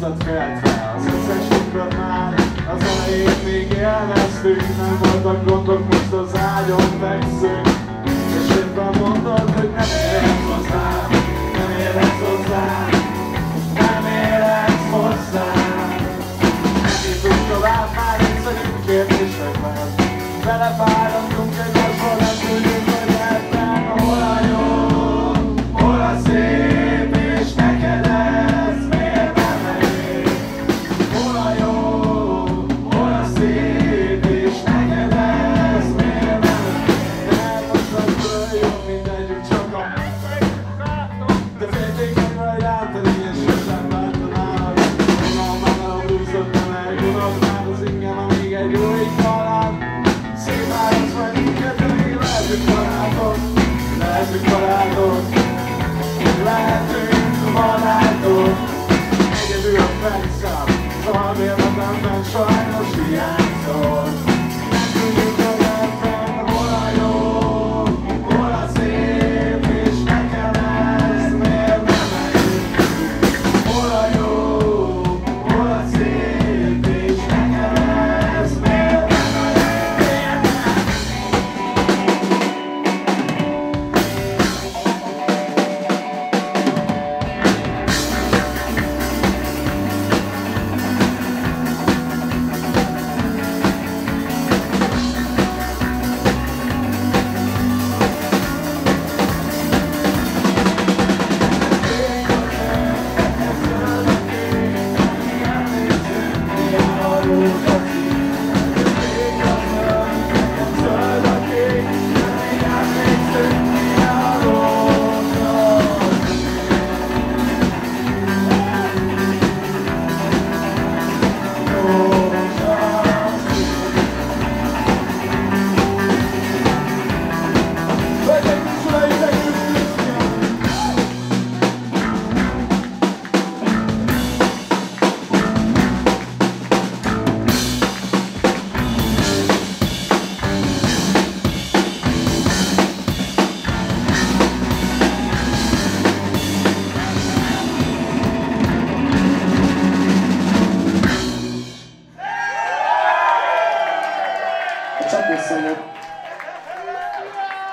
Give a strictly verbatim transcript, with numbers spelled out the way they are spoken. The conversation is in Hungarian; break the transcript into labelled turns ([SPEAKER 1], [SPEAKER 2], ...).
[SPEAKER 1] arcot féltve. Az összes sokat már az elején még élveztünk. Nem voltak gondok, most az ágyon fekszünk. És éppen mondod, hogy nem érhetsz hozzám, nem érhetsz hozzám, nem érhetsz hozzám. Nem jutunk tovább már egyszerűbb kérdésekben. Belefáradtunk egymásba, nem tudjuk, hogy ebben hol a jó, hol a szép, és neked ez miért nem elég? Hol a jó, hol a szép, és neked ez miért nem elég? Nem most akkor jó, mindegyük csak a de féltékeny vagy rám, pedig én sosem bántanálak. Unalmán elhúzott, nem elgunod már az ingem, amíg egy jó éjjel. Szép állsz majd minket, de még lehetünk barátok, lehetünk barátok, lehetünk barátok. Egyedül a fekszem, szalvérletemben sajnos hiányzol. Nem tudjuk, hogy ebben hol a jó, hol a szép, és nekem ez miért nem elég? Hol a jó, hol a szép, és nekem ez miért nem elég? Csak visszajött.